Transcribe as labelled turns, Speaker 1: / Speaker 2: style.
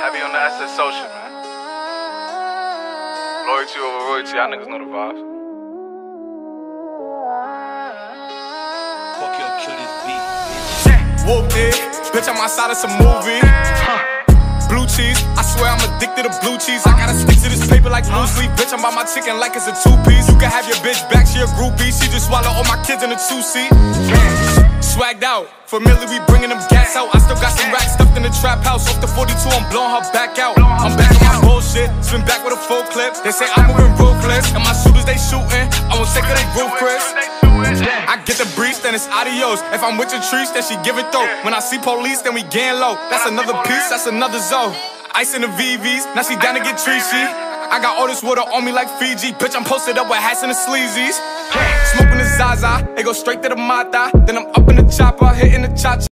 Speaker 1: I be on the SSO shit, man. Loyalty over royalty, y'all niggas know the vibes.
Speaker 2: Fuck your kill this beat.
Speaker 3: Whooped it, bitch, I'm outside of some movie. Blue cheese, I swear I'm addicted to blue cheese. I gotta stick to this paper like blue sleep. Bitch, I'm by my chicken like it's a two-piece. You can have your bitch back, she a groupie. She just swallow all my kids in a two-seat. Swagged out, familiar, we bringing them gas out. I still got some racks stuffed in the trap house. Off the 42, I'm blowing her back out. I'm back on my bullshit, spin back with a full clip. They say I'm moving ruthless, and my shooters they shooting. I won't take her they roof, Chris. I get the breeze, then it's adios. If I'm with your trees, then she give it though. When I see police, then we gang low. That's another piece, that's another zone. Ice in the VVs, now she down to get treachy. I got all this water on me like Fiji. Bitch, I'm posted up with hats and the sleazies. Smoking the Zaza, it go straight to the Mata. Then I'm up in the chopper, hitting the cha-cha.